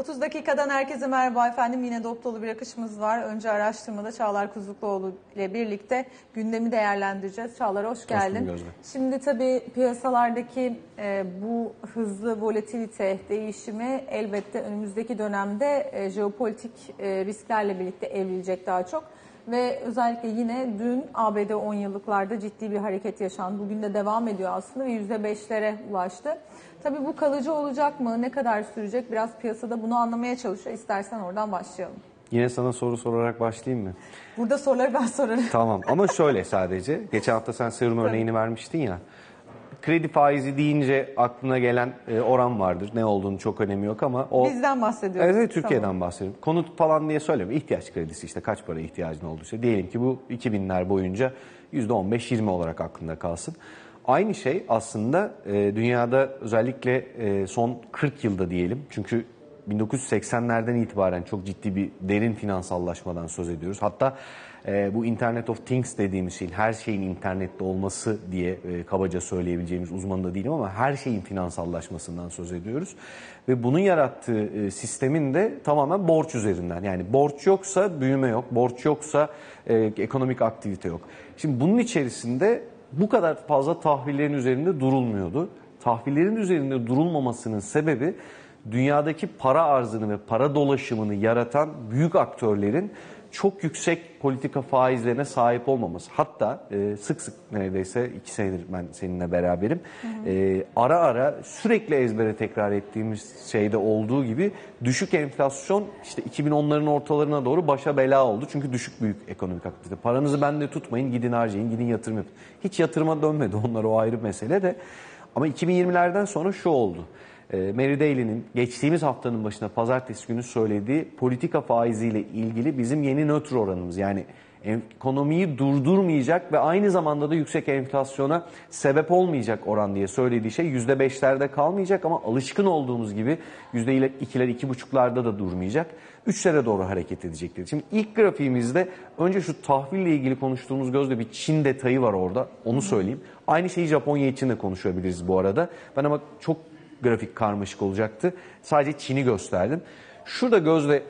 30 dakikadan herkese merhaba efendim. Yine dop dolu bir akışımız var. Önce araştırmada Çağlar Kuzlukluoğlu ile birlikte gündemi değerlendireceğiz. Çağlar hoş geldin. Şimdi tabii piyasalardaki bu hızlı volatilite değişimi elbette önümüzdeki dönemde jeopolitik risklerle birlikte evrilecek daha çok. Ve özellikle yine dün ABD 10 yıllıklarda ciddi bir hareket yaşandı. Bugün de devam ediyor aslında ve %5'lere ulaştı. Tabii bu kalıcı olacak mı? Ne kadar sürecek? Biraz piyasada bunu anlamaya çalışıyor. İstersen oradan başlayalım. Yine sana soru sorarak başlayayım mı? Burada soruları ben sorarım. Tamam ama şöyle sadece. Geçen hafta sen serum örneğini vermiştin ya. Kredi faizi deyince aklına gelen oran vardır. Ne olduğunu çok önemi yok ama o... Bizden bahsediyoruz. Evet, Türkiye'den bahsediyorum. Konut falan diye söyleme. İhtiyaç kredisi işte kaç para ihtiyacın olduysa. Diyelim ki bu 2000'ler boyunca %15-20 olarak aklında kalsın. Aynı şey aslında dünyada özellikle son 40 yılda diyelim. Çünkü 1980'lerden itibaren çok ciddi bir derin finansallaşmadan söz ediyoruz. Hatta bu Internet of Things dediğimiz şeyin, her şeyin internette olması diye kabaca söyleyebileceğimiz, uzmanı da değilim ama her şeyin finansallaşmasından söz ediyoruz. Ve bunun yarattığı sistemin de tamamen borç üzerinden. Yani borç yoksa büyüme yok, borç yoksa ekonomik aktivite yok. Şimdi bunun içerisinde bu kadar fazla tahvillerin üzerinde durulmuyordu. Tahvillerin üzerinde durulmamasının sebebi dünyadaki para arzını ve para dolaşımını yaratan büyük aktörlerin çok yüksek politika faizlerine sahip olmaması. Hatta sık sık neredeyse 2 senedir ben seninle beraberim. Ara ara sürekli ezbere tekrar ettiğimiz şeyde olduğu gibi düşük enflasyon işte 2010'ların ortalarına doğru başa bela oldu. Çünkü düşük büyük ekonomik aktivite. Paranızı bende tutmayın, gidin harcayın, gidin yatırım yapın. Hiç yatırıma dönmedi onlar, o ayrı mesele de. Ama 2020'lerden sonra şu oldu. Mary Daly'nin geçtiğimiz haftanın başında pazartesi günü söylediği politika faiziyle ilgili bizim yeni nötr oranımız, yani ekonomiyi durdurmayacak ve aynı zamanda da yüksek enflasyona sebep olmayacak oran diye söylediği şey %5'lerde kalmayacak ama alışkın olduğumuz gibi %2'ler, 2,5'larda da durmayacak. 3'lere doğru hareket edecektir. Şimdi ilk grafiğimizde önce şu tahville ilgili konuştuğumuz gözde bir Çin detayı var orada, onu söyleyeyim. Aynı şeyi Japonya için de konuşabiliriz bu arada. Ben ama çok grafik karmaşık olacaktı. Sadece Çin'i gösterdim. Şurada gözle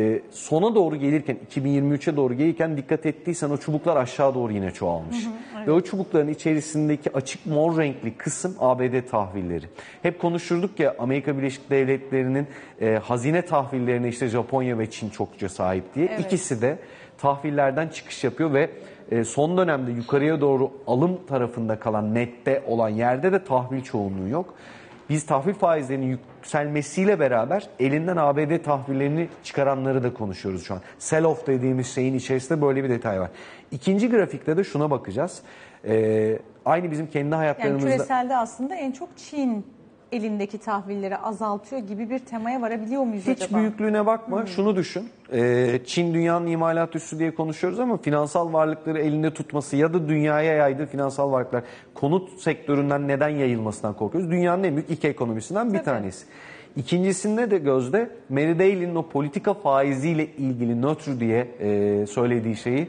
sona doğru gelirken, 2023'e doğru gelirken dikkat ettiysen o çubuklar aşağı doğru yine çoğalmış. Evet. Ve o çubukların içerisindeki açık mor renkli kısım ABD tahvilleri. Hep konuşurduk ya Amerika Birleşik Devletleri'nin hazine tahvillerine işte Japonya ve Çin çokça sahip diye. Evet. İkisi de tahvillerden çıkış yapıyor ve son dönemde yukarıya doğru alım tarafında kalan, nette olan yerde de tahvil çoğunluğu yok. Biz tahvil faizlerinin yükselmesiyle beraber elinden ABD tahvillerini çıkaranları da konuşuyoruz şu an. Sell-off dediğimiz şeyin içerisinde böyle bir detay var. İkinci grafikte de şuna bakacağız. Aynı bizim kendi hayatlarımızda... Yani küreselde aslında en çok Çin elindeki tahvilleri azaltıyor gibi bir temaya varabiliyor muyuz acaba? Hiç büyüklüğüne bakma. Şunu düşün. Çin dünyanın imalat üssü diye konuşuyoruz ama finansal varlıkları elinde tutması ya da dünyaya yaydığı finansal varlıklar, konut sektöründen neden yayılmasından korkuyoruz? Dünyanın en büyük iki ekonomisinden bir tanesi. İkincisinde de gözde Mary Daly'nin o politika faiziyle ilgili nötr diye söylediği şeyi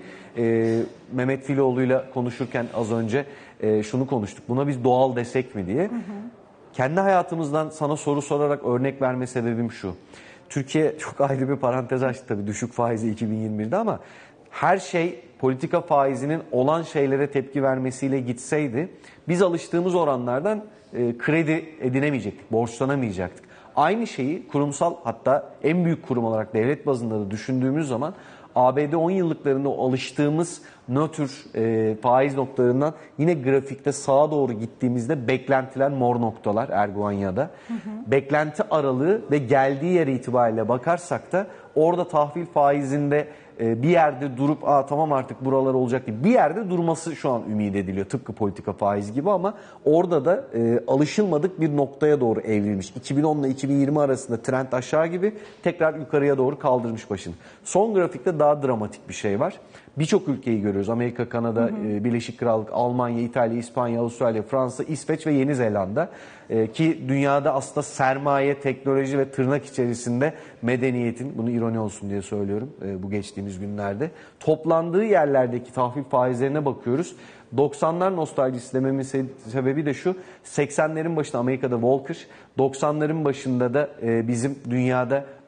Mehmet Filoğlu'yla konuşurken az önce şunu konuştuk. Buna biz doğal desek mi diye. Kendi hayatımızdan sana soru sorarak örnek verme sebebim şu. Türkiye çok ayrı bir parantez açtı tabii düşük faizi 2021'de ama her şey politika faizinin olan şeylere tepki vermesiyle gitseydi biz alıştığımız oranlardan kredi edinemeyecektik, borçlanamayacaktık. Aynı şeyi kurumsal, hatta en büyük kurum olarak devlet bazında da düşündüğümüz zaman ABD 10 yıllıklarında alıştığımız nötr faiz noktalarından yine grafikte sağa doğru gittiğimizde beklentiler mor noktalar Erguanya'da. Beklenti aralığı ve geldiği yer itibariyle bakarsak da orada tahvil faizinde bir yerde durup tamam artık buralar olacak diye bir yerde durması şu an ümit ediliyor. Tıpkı politika faizi gibi ama orada da alışılmadık bir noktaya doğru evrilmiş. 2010 ile 2020 arasında trend aşağı gibi tekrar yukarıya doğru kaldırmış başını. Son grafikte daha dramatik bir şey var. Birçok ülkeyi görüyoruz. Amerika, Kanada, Birleşik Krallık, Almanya, İtalya, İspanya, Avustralya, Fransa, İsveç ve Yeni Zelanda. Ki dünyada aslında sermaye, teknoloji ve tırnak içerisinde medeniyetin, bunu ironi olsun diye söylüyorum bu geçtiğimiz günlerde, toplandığı yerlerdeki tahvil faizlerine bakıyoruz. 90'lar nostaljisi dememin sebebi de şu: 80'lerin başında Amerika'da Volcker, 90'ların başında da bizim dünyada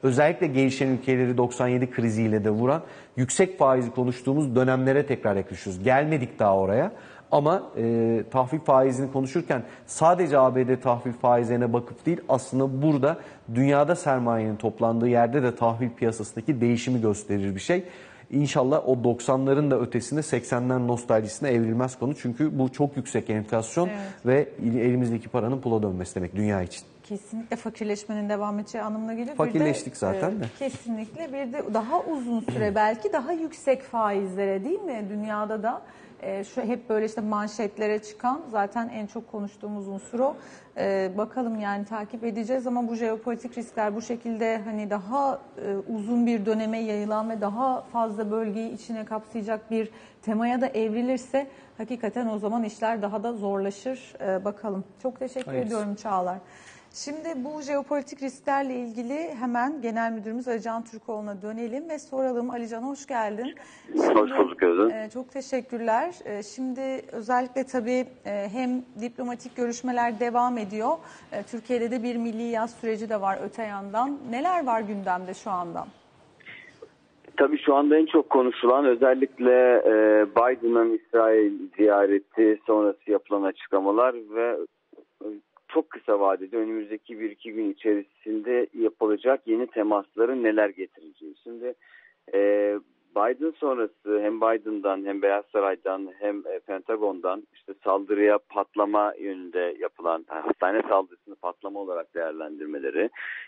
özellikle gelişen ülkeleri 97 kriziyle de vuran yüksek faizi konuştuğumuz dönemlere tekrar yaklaşıyoruz. Gelmedik daha oraya. Ama tahvil faizini konuşurken sadece ABD tahvil faizlerine bakıp değil, aslında burada dünyada sermayenin toplandığı yerde de tahvil piyasasındaki değişimi gösterir bir şey. İnşallah o 90'ların da ötesinde 80'ler nostaljisine evrilmez konu. Çünkü bu çok yüksek enflasyon ve elimizdeki paranın pula dönmesi demek dünya için. Kesinlikle fakirleşmenin devam edeceği anlamına geliyor. Fakirleştik zaten de. Kesinlikle bir de daha uzun süre belki daha yüksek faizlere, değil mi? Dünyada da şu hep böyle işte manşetlere çıkan zaten en çok konuştuğumuz unsur o. Bakalım yani takip edeceğiz ama bu jeopolitik riskler bu şekilde hani daha uzun bir döneme yayılan ve daha fazla bölgeyi içine kapsayacak bir temaya da evrilirse hakikaten o zaman işler daha da zorlaşır. Bakalım. Çok teşekkür ediyorum Çağlar. Şimdi bu jeopolitik risklerle ilgili hemen Genel Müdürümüz Ali Can Türkoğlu'na dönelim ve soralım. Ali Can hoş geldin. Hoş bulduk Özlem. Çok teşekkürler. Şimdi özellikle tabii hem diplomatik görüşmeler devam ediyor. Türkiye'de de bir milli yaz süreci de var öte yandan. Neler var gündemde şu anda? Tabii şu anda en çok konuşulan özellikle Biden'ın İsrail ziyareti sonrası yapılan açıklamalar ve çok kısa vadede önümüzdeki 1-2 gün içerisinde yapılacak yeni temasların neler getireceği. Şimdi Biden sonrası hem Biden'dan hem Beyaz Saray'dan hem Pentagon'dan işte saldırıya patlama yönünde yapılan hastane saldırısını patlama olarak değerlendirmeleri,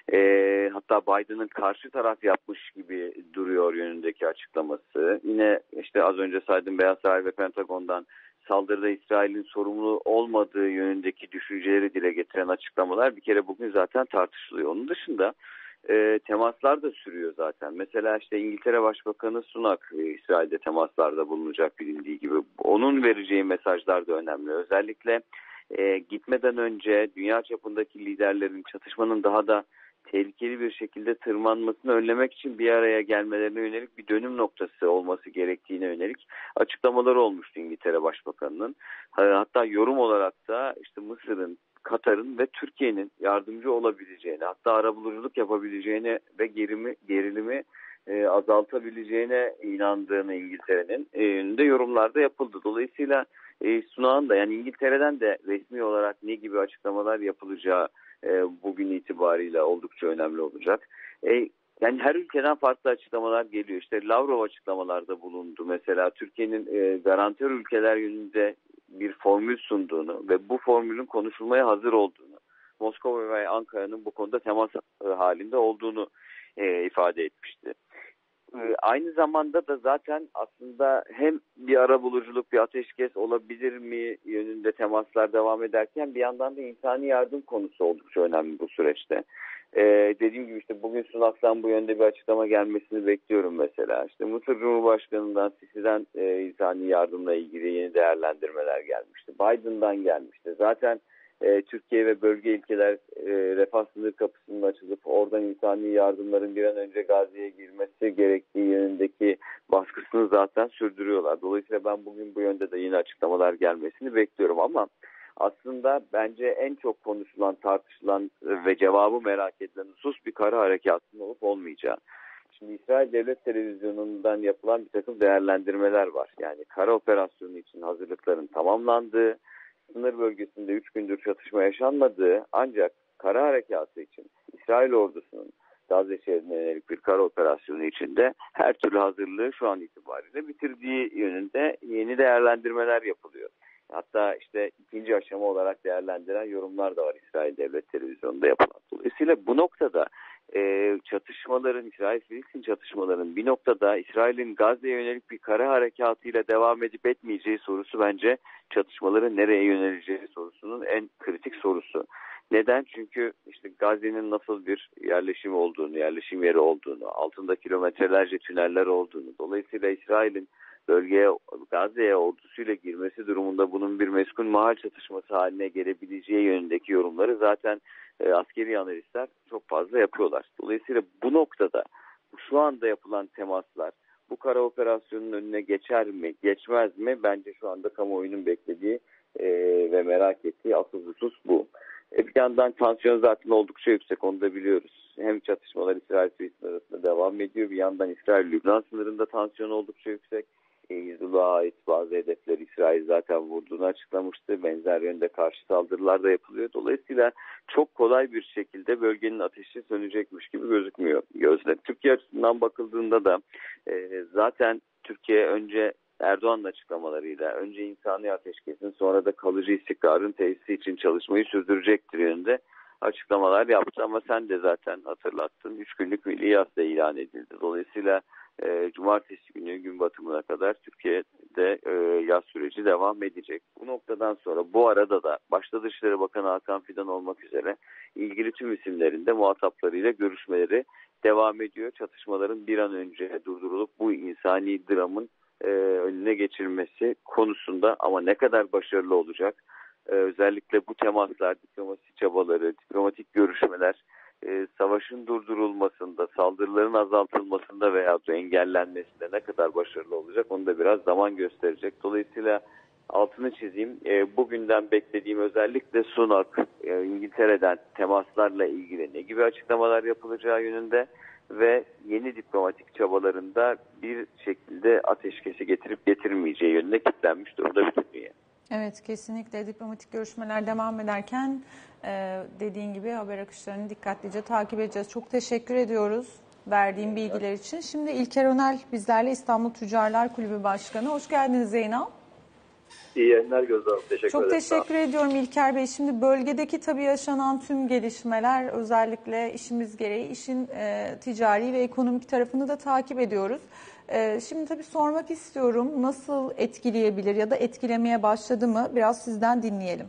hatta Biden'ın karşı taraf yapmış gibi duruyor yönündeki açıklaması. Yine işte az önce saydım Beyaz Saray ve Pentagon'dan saldırıda İsrail'in sorumlu olmadığı yönündeki düşünceleri dile getiren açıklamalar bir kere bugün zaten tartışılıyor. Onun dışında temaslar da sürüyor zaten. Mesela işte İngiltere Başbakanı Sunak İsrail'de temaslarda bulunacak bilindiği gibi. Onun vereceği mesajlar da önemli. Özellikle gitmeden önce dünya çapındaki liderlerin çatışmanın daha da tehlikeli bir şekilde tırmanmasını önlemek için bir araya gelmelerine yönelik bir dönüm noktası olması gerektiğine yönelik açıklamaları olmuştu İngiltere Başbakanı'nın. Hatta yorum olarak da işte Mısır'ın, Katar'ın ve Türkiye'nin yardımcı olabileceğini, hatta arabuluculuk yapabileceğine ve gerilimi azaltabileceğine inandığını İngiltere'nin önünde yorumlarda yapıldı. Dolayısıyla Sunak'ın da yani İngiltere'den de resmi olarak ne gibi açıklamalar yapılacağı bugün itibariyle oldukça önemli olacak. Yani her ülkeden farklı açıklamalar geliyor. İşte Lavrov açıklamalarda bulundu. Mesela Türkiye'nin garantör ülkeler yönünde bir formül sunduğunu ve bu formülün konuşulmaya hazır olduğunu, Moskova ve Ankara'nın bu konuda temas halinde olduğunu ifade etmişti. Aynı zamanda da zaten aslında hem bir arabuluculuk, bir ateşkes olabilir mi yönünde temaslar devam ederken bir yandan da insani yardım konusu oldukça önemli bu süreçte. Dediğim gibi işte bugün Sunak'tan bu yönde bir açıklama gelmesini bekliyorum mesela. İşte Mısır Cumhurbaşkanı'ndan Sisi'den insani yardımla ilgili yeni değerlendirmeler gelmişti. Biden'dan gelmişti. Zaten Türkiye ve bölge ülkeler refah sınır kapısının açılıp oradan insani yardımların bir an önce Gazze'ye girmesi gerektiği yönündeki baskısını zaten sürdürüyorlar. Dolayısıyla ben bugün bu yönde de yeni açıklamalar gelmesini bekliyorum ama aslında bence en çok konuşulan, tartışılan ve cevabı merak edilen husus bir kara harekatının olup olmayacağı. Şimdi İsrail Devlet Televizyonu'ndan yapılan bir takım değerlendirmeler var. Yani kara operasyonu için hazırlıkların tamamlandığı, sınır bölgesinde 3 gündür çatışma yaşanmadığı ancak kara harekatı için İsrail ordusunun Gazze şehrine yönelik bir kara operasyonu içinde her türlü hazırlığı şu an itibariyle bitirdiği yönünde yeni değerlendirmeler yapılıyor. Hatta işte ikinci aşama olarak değerlendiren yorumlar da var İsrail Devlet Televizyonu'nda yapılan. Dolayısıyla bu noktada çatışmaların, İsrail-Filistin çatışmaların bir noktada İsrail'in Gazze'ye yönelik bir kara harekatıyla devam edip etmeyeceği sorusu bence çatışmaların nereye yöneleceği sorusunun en kritik sorusu. Neden? Çünkü işte Gazze'nin nasıl bir yerleşim yeri olduğunu, altında kilometrelerce tüneller olduğunu, dolayısıyla İsrail'in bölgeye, Gazze'ye ordusuyla girmesi durumunda bunun bir meskun mahal çatışması haline gelebileceği yönündeki yorumları zaten askeri analistler çok fazla yapıyorlar. Dolayısıyla bu noktada şu anda yapılan temaslar bu kara operasyonun önüne geçer mi, geçmez mi? Bence şu anda kamuoyunun beklediği ve merak ettiği asıl husus bu. Bir yandan tansiyon zaten oldukça yüksek, onu da biliyoruz. Hem çatışmalar çatışmalar İsrail-Filistin arasında devam ediyor. Bir yandan İsrail-Lübnan sınırında tansiyon oldukça yüksek. Hizbullah'a ait bazı hedefleri İsrail zaten vurduğunu açıklamıştı. Benzer yönde karşı saldırılar da yapılıyor. Dolayısıyla çok kolay bir şekilde bölgenin ateşi sönecekmiş gibi gözükmüyor gözle. Türkiye açısından bakıldığında da zaten Türkiye önce Erdoğan'ın açıklamalarıyla önce insani ateşkesin sonra da kalıcı istikrarın tesisi için çalışmayı sürdürecektir yönünde açıklamalar yaptı. Ama sen de zaten hatırlattın. 3 günlük milli yas da ilan edildi. Dolayısıyla cumartesi günü gün batımına kadar Türkiye'de yaz süreci devam edecek. Bu noktadan sonra bu arada da başta Dışişleri Bakanı Hakan Fidan olmak üzere ilgili tüm isimlerin de muhataplarıyla görüşmeleri devam ediyor. Çatışmaların bir an önce durdurulup bu insani dramın önüne geçirmesi konusunda ama ne kadar başarılı olacak? Özellikle bu temaslar, diplomasi çabaları, diplomatik görüşmeler savaşın durdurulmasında, saldırıların azaltılmasında veya da engellenmesinde ne kadar başarılı olacak onu da biraz zaman gösterecek. Dolayısıyla altını çizeyim. Bugünden beklediğim özellikle Sunak, İngiltere'den temaslarla ilgili ne gibi açıklamalar yapılacağı yönünde ve yeni diplomatik çabalarında bir şekilde ateşkesi getirip getirmeyeceği yönüne kilitlenmiş durumda bütün dünya. Evet, kesinlikle diplomatik görüşmeler devam ederken dediğin gibi haber akışlarını dikkatlice takip edeceğiz. Çok teşekkür ediyoruz verdiğim bilgiler için. Şimdi İlker Önel bizlerle, İstanbul Tüccarlar Kulübü Başkanı. Hoş geldiniz Zeynep. İyi yayınlar Gözde Hanım. Teşekkür ederim. Çok teşekkür ediyorum İlker Bey. Şimdi bölgedeki tabii yaşanan tüm gelişmeler özellikle işimiz gereği işin ticari ve ekonomik tarafını da takip ediyoruz. Şimdi tabii sormak istiyorum, nasıl etkileyebilir ya da etkilemeye başladı mı? Biraz sizden dinleyelim.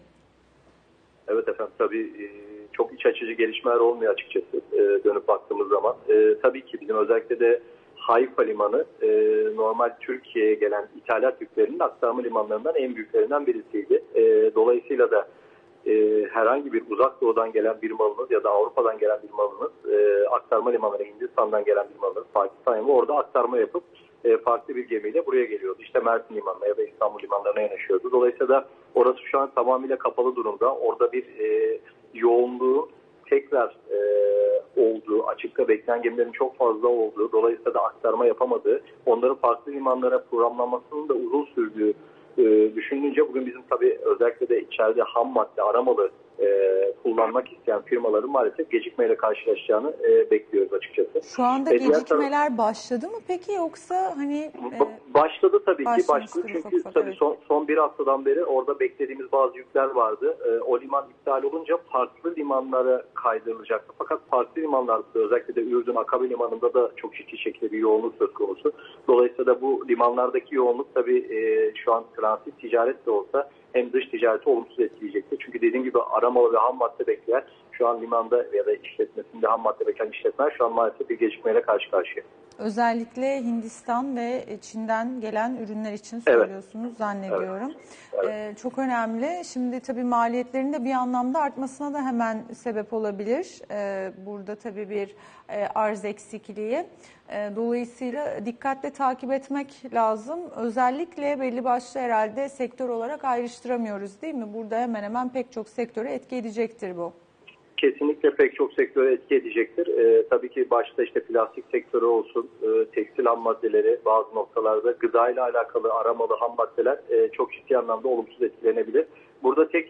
Evet efendim, tabii çok iç açıcı gelişmeler olmuyor açıkçası dönüp baktığımız zaman. Tabii ki bizim özellikle de Haifa Limanı normal Türkiye'ye gelen ithalat yüklerinin aktarma limanlarından en büyüklerinden birisiydi. Dolayısıyla da herhangi bir uzak doğudan gelen bir malınız ya da Avrupa'dan gelen bir malınız aktarma limanları, Hindistan'dan gelen bir malınız, Pakistan'a orada aktarma yapıp farklı bir gemiyle buraya geliyordu. İşte Mersin Limanı'na ya da İstanbul Limanlarına yanaşıyordu. Dolayısıyla da orası şu an tamamıyla kapalı durumda. Orada bir yoğunluğu tekrar olduğu, açıkta bekleyen gemilerin çok fazla olduğu, dolayısıyla da aktarma yapamadığı, onların farklı limanlara programlanmasının da uzun sürdüğü düşününce bugün bizim tabii özellikle de içeride ham madde aramalı kullanmak isteyen firmaların maalesef gecikmeyle karşılaşacağını bekliyoruz açıkçası. Şu anda gecikmeler başladı mı peki, yoksa hani başladı tabii ki başladı çünkü ufak, tabii evet. son bir haftadan beri orada beklediğimiz bazı yükler vardı. O liman iptal olunca farklı limanlara kaydırılacaktı. Fakat farklı limanlarda özellikle de Ürdün Akabe Limanı'nda da çok ciddi şekilde bir yoğunluk söz konusu. Dolayısıyla da bu limanlardaki yoğunluk tabii şu an transit ticaret de olsa hem dış ticareti olumsuz etkileyecektir. Çünkü dediğim gibi aramalı ve ham madde bekleyen şu an limanda ya da işletmesinde ham madde bekleyen işletmeler şu an maalesef bir gecikmeyle karşı karşıya. Özellikle Hindistan ve Çin'den gelen ürünler için söylüyorsunuz, evet, zannediyorum. Evet. Çok önemli. Şimdi tabii maliyetlerin de bir anlamda artmasına da hemen sebep olabilir. Burada tabii bir arz eksikliği. Dolayısıyla dikkatle takip etmek lazım. Özellikle belli başlı herhalde sektör olarak ayrıştıramıyoruz değil mi? Burada hemen hemen pek çok sektöre etki edecektir bu. Kesinlikle pek çok sektöre etki edecektir. Tabii ki başta işte plastik sektörü olsun, tekstil ham maddeleri, bazı noktalarda gıda ile alakalı aramalı ham maddeler çok ciddi anlamda olumsuz etkilenebilir. Burada tek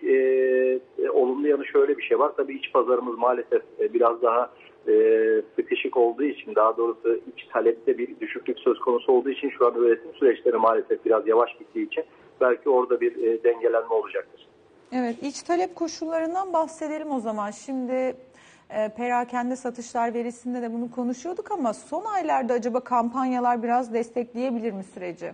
olumlu yanı şöyle bir şey var. Tabii iç pazarımız maalesef biraz daha sıkışık olduğu için, daha doğrusu iç talepte bir düşüklük söz konusu olduğu için şu an üretim süreçleri maalesef biraz yavaş gittiği için belki orada bir dengelenme olacaktır. Evet, iç talep koşullarından bahsedelim o zaman. Şimdi perakende satışlar verisinde de bunu konuşuyorduk ama son aylarda acaba kampanyalar biraz destekleyebilir mi süreci?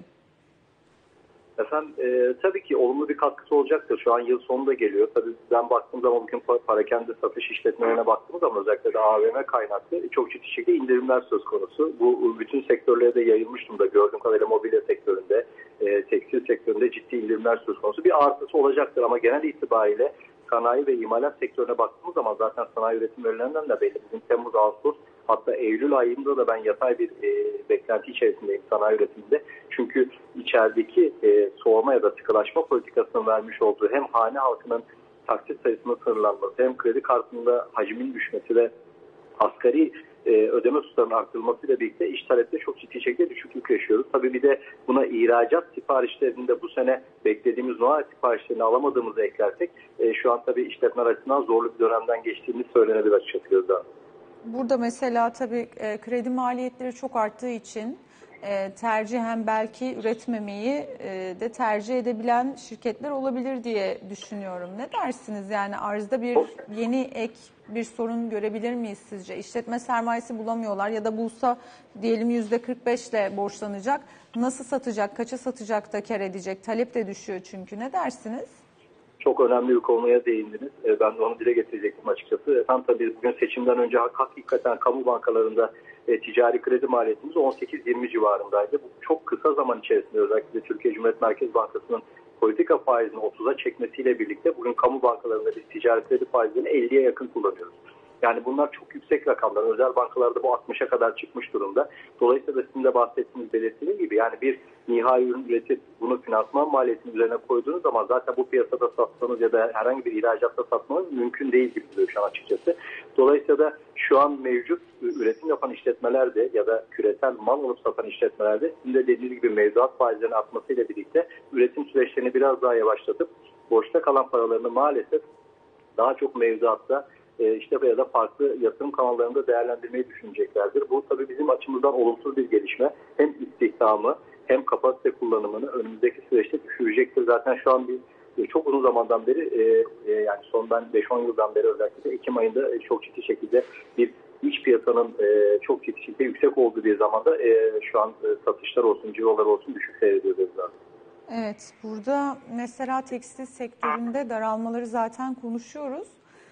Efendim tabii ki olumlu bir katkısı olacaktır. Şu an yıl sonu da geliyor. Tabii ben baktığım zaman bugün perakende satış işletmelerine baktığımız zaman özellikle de AVM kaynaklı çok ciddi şekilde indirimler söz konusu. Bu bütün sektörlere de yayılmış durumda. Gördüğüm kadarıyla mobilya sektöründe, tekstil sektöründe ciddi indirimler söz konusu. Bir artısı olacaktır ama genel itibariyle sanayi ve imalat sektörüne baktığımız zaman zaten sanayi üretim verilerinden de belli. Bizim Temmuz, Ağustos hatta Eylül ayında da ben yatay bir beklenti içerisindeyim sanayi üretiminde. Çünkü içerideki soğuma ya da sıkılaşma politikasının vermiş olduğu hem hane halkının taksit sayısının sınırlanması hem kredi kartında hacmin düşmesi ve asgari ödeme tutarının arttırılmasıyla birlikte iş talepte çok ciddi şekilde düşüklük yaşıyoruz. Tabii bir de buna ihracat siparişlerinde bu sene beklediğimiz Noel siparişlerini alamadığımızı eklersek şu an tabii işletmeler açısından zorlu bir dönemden geçtiğimiz söylenebilir açıkçası Gözde. Burada mesela tabii kredi maliyetleri çok arttığı için tercihen belki üretmemeyi de tercih edebilen şirketler olabilir diye düşünüyorum. Ne dersiniz? Yani arzda bir yeni ek bir sorun görebilir miyiz sizce? İşletme sermayesi bulamıyorlar ya da bulsa diyelim %45 ile borçlanacak. Nasıl satacak, kaça satacak da kar edecek? Talep de düşüyor çünkü. Ne dersiniz? Çok önemli bir konuya değindiniz. Ben de onu dile getirecektim açıkçası. Tam tabii bugün seçimden önce hakikaten kamu bankalarında ticari kredi maliyetimiz 18-20 civarındaydı. Bu çok kısa zaman içerisinde özellikle Türkiye Cumhuriyet Merkez Bankası'nın politika faizini 30'a çekmesiyle birlikte bugün kamu bankalarında biz ticari kredi faizlerini 50'ye yakın kullanıyoruz. Yani bunlar çok yüksek rakamlar. Özel bankalarda bu 60'a kadar çıkmış durumda. Dolayısıyla sizin de bahsettiğiniz, belirttiğiniz gibi yani bir nihai ürün üretip bunu finansman maliyetinin üzerine koyduğunuz zaman zaten bu piyasada satmanız ya da herhangi bir ihracatta satmanız mümkün değil gibi duruyor şu an açıkçası. Dolayısıyla da şu an mevcut üretim yapan işletmelerde ya da küresel mal alıp satan işletmelerde sizin de dediğiniz gibi mevduat faizlerinin artmasıyla birlikte üretim süreçlerini biraz daha yavaşlatıp boşta kalan paralarını maalesef daha çok mevduatta işte ya da farklı yatırım kanallarında değerlendirmeyi düşüneceklerdir. Bu tabii bizim açımızdan olumsuz bir gelişme. Hem istihdamı hem kapasite kullanımını önümüzdeki süreçte düşürecektir. Zaten şu an biz çok uzun zamandan beri yani son ben 5-10 yıldan beri özellikle Ekim ayında çok ciddi şekilde bir iç piyasanın çok ciddi şekilde yüksek olduğu bir zamanda şu an satışlar olsun, cirolar olsun düşük seyrediyoruz zaten. Evet, burada mesela tekstil sektöründe daralmaları zaten konuşuyoruz.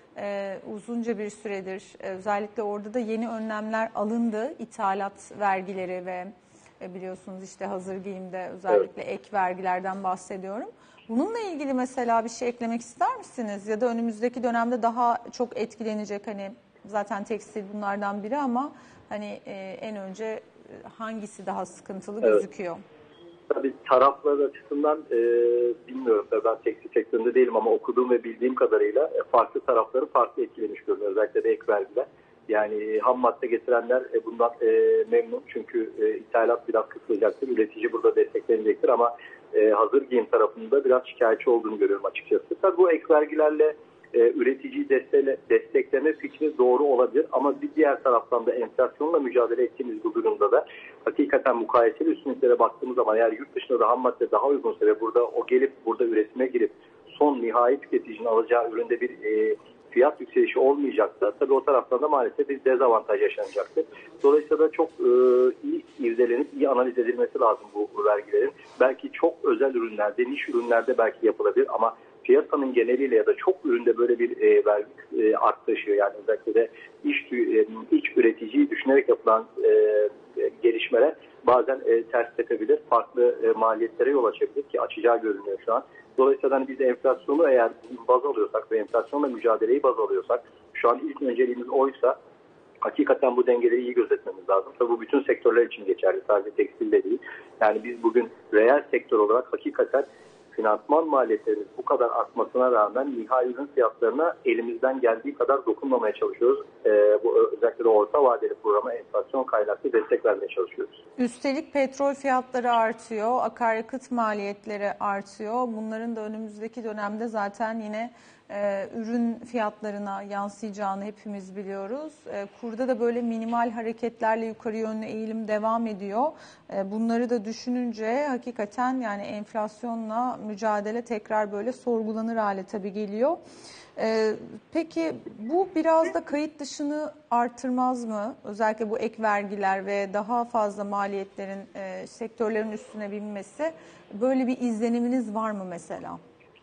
Uzunca bir süredir özellikle orada da yeni önlemler alındı. İthalat vergileri ve biliyorsunuz işte hazır giyimde özellikle ek vergilerden bahsediyorum. Bununla ilgili mesela bir şey eklemek ister misiniz? Ya da önümüzdeki dönemde daha çok etkilenecek, hani zaten tekstil bunlardan biri ama hani en önce hangisi daha sıkıntılı gözüküyor? Tabii taraflar açısından bilmiyorum. Ben tekstil sektöründe değilim ama okuduğum ve bildiğim kadarıyla farklı tarafları farklı etkilemiş görünüyor. Özellikle de ek vergiler. Yani ham madde getirenler bundan memnun. Çünkü ithalat biraz kısılacaktır. Üretici burada desteklenecektir ama hazır giyim tarafında biraz şikayetçi olduğunu görüyorum açıkçası. Tabii bu ek vergilerle üreticiyi destekleme fikri doğru olabilir ama bir diğer taraftan da enflasyonla mücadele ettiğimiz bu durumda da hakikaten mukayeseli üstünlüklere baktığımız zaman eğer yurt dışında da ham madde daha uygunsa ve burada o gelip burada üretime girip son nihai tüketicinin alacağı üründe bir fiyat yükselişi olmayacaksa tabii o taraftan da maalesef bir dezavantaj yaşanacaktır. Dolayısıyla da çok iyi irdelenip iyi analiz edilmesi lazım bu vergilerin. Belki çok özel ürünlerde, niş ürünlerde belki yapılabilir ama piyasanın geneliyle ya da çok üründe böyle bir vergi artışı yani özellikle de iç üreticiyi düşünerek yapılan gelişmeler bazen ters tepebilir, farklı maliyetlere yol açabilir ki açacağı görünüyor şu an. Dolayısıyla biz enflasyonu eğer baz alıyorsak ve enflasyonla mücadeleyi baz alıyorsak şu an ilk önceliğimiz oysa hakikaten bu dengeleri iyi gözetmemiz lazım. Tabii bu bütün sektörler için geçerli, sadece tekstilde değil. Yani biz bugün reel sektör olarak hakikaten finansman maliyetlerimiz bu kadar artmasına rağmen nihai ürün fiyatlarına elimizden geldiği kadar dokunmamaya çalışıyoruz. Bu özellikle de orta vadeli programa enflasyon kaynaklı destek vermeye çalışıyoruz. Üstelik petrol fiyatları artıyor, akaryakıt maliyetleri artıyor. Bunların da önümüzdeki dönemde zaten yine ürün fiyatlarına yansıyacağını hepimiz biliyoruz. Kurda da böyle minimal hareketlerle yukarı yönlü eğilim devam ediyor. Bunları da düşününce hakikaten yani enflasyonla mücadele tekrar böyle sorgulanır hale tabii geliyor. Peki bu biraz da kayıt dışını artırmaz mı? Özellikle bu ek vergiler ve daha fazla maliyetlerin sektörlerin üstüne binmesi. Böyle bir izleniminiz var mı mesela?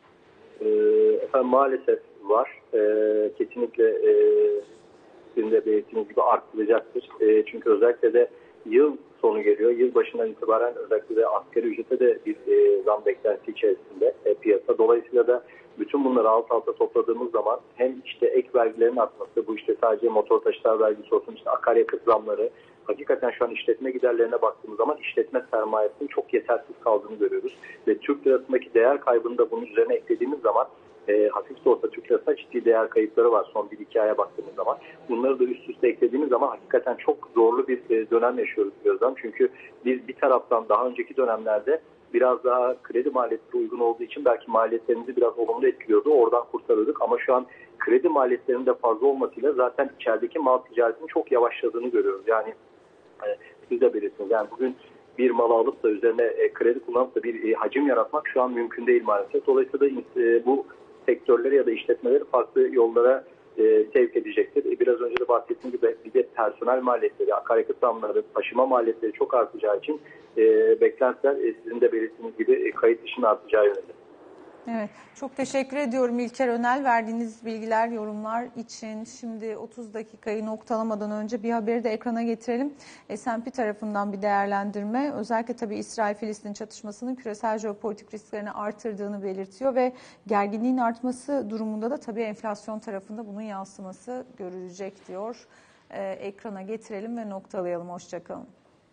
Efendim maalesef var. Kesinlikle sizin de belirttiğiniz gibi arttıracaktır. Çünkü özellikle de yıl sonu geliyor. Yıl başından itibaren özellikle de asgari ücrete de bir zam beklentisi içerisinde piyasa. Dolayısıyla da bütün bunları alt alta topladığımız zaman hem işte ek vergilerin artması, bu işte sadece motor taşıtlar vergisi olsun, işte akaryakıt zamları, hakikaten şu an işletme giderlerine baktığımız zaman işletme sermayesinin çok yetersiz kaldığını görüyoruz. Ve Türk lirasındaki değer kaybını da bunun üzerine eklediğimiz zaman hafif de olsa Türk lirasına ciddi değer kayıpları var son 1-2 aya baktığımız zaman. Bunları da üst üste eklediğimiz zaman hakikaten çok zorlu bir dönem yaşıyoruz Gözlem. Çünkü biz bir taraftan daha önceki dönemlerde biraz daha kredi maliyetleri uygun olduğu için belki maliyetlerimizi biraz olumlu etkiliyordu. Oradan kurtarıyorduk ama şu an kredi maliyetlerinin de fazla olmasıyla zaten içerideki mal ticaretinin çok yavaşladığını görüyoruz. Yani siz de belirttiniz. Yani bugün bir malı alıp da üzerine kredi kullanıp da bir hacim yaratmak şu an mümkün değil maalesef. Dolayısıyla bu sektörleri ya da işletmeleri farklı yollara sevk edecektir. Biraz önce de bahsettiğim gibi bir de personel maliyetleri, akaryakıt zamları, taşıma maliyetleri çok artacağı için beklentiler sizin de belirttiğiniz gibi kayıt dışının artacağı yönünde. Evet, çok teşekkür ediyorum İlker Önel verdiğiniz bilgiler, yorumlar için. Şimdi 30 dakikayı noktalamadan önce bir haberi de ekrana getirelim. S&P tarafından bir değerlendirme, özellikle tabii İsrail-Filistin çatışmasının küresel jeopolitik risklerini artırdığını belirtiyor ve gerginliğin artması durumunda da tabii enflasyon tarafında bunun yansıması görülecek diyor. Ekrana getirelim ve noktalayalım. Hoşçakalın.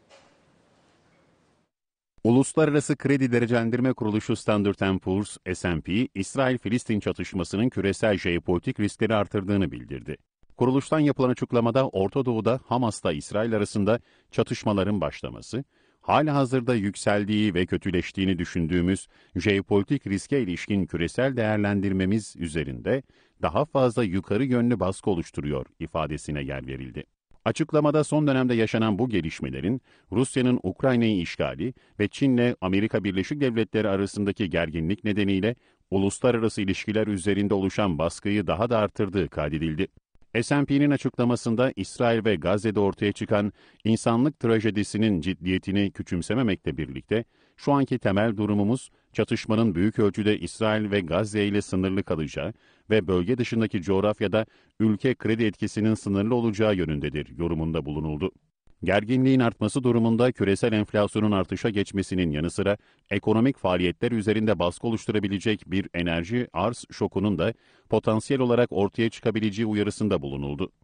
Uluslararası Kredi Derecelendirme Kuruluşu Standard & Poor's, S&P, İsrail-Filistin çatışmasının küresel jeopolitik riskleri artırdığını bildirdi. Kuruluştan yapılan açıklamada Orta Doğu'da Hamas'la İsrail arasında çatışmaların başlaması, halihazırda yükseldiği ve kötüleştiğini düşündüğümüz jeopolitik riske ilişkin küresel değerlendirmemiz üzerinde daha fazla yukarı yönlü baskı oluşturuyor ifadesine yer verildi. Açıklamada son dönemde yaşanan bu gelişmelerin Rusya'nın Ukrayna'yı işgali ve Çin'le Amerika Birleşik Devletleri arasındaki gerginlik nedeniyle uluslararası ilişkiler üzerinde oluşan baskıyı daha da arttırdığı kaydedildi. S&P'nin açıklamasında İsrail ve Gazze'de ortaya çıkan insanlık trajedisinin ciddiyetini küçümsememekle birlikte, şu anki temel durumumuz çatışmanın büyük ölçüde İsrail ve Gazze ile sınırlı kalacağı ve bölge dışındaki coğrafyada ülke kredi etkisinin sınırlı olacağı yönündedir yorumunda bulunuldu. Gerginliğin artması durumunda küresel enflasyonun artışa geçmesinin yanı sıra ekonomik faaliyetler üzerinde baskı oluşturabilecek bir enerji arz şokunun da potansiyel olarak ortaya çıkabileceği uyarısında bulunuldu.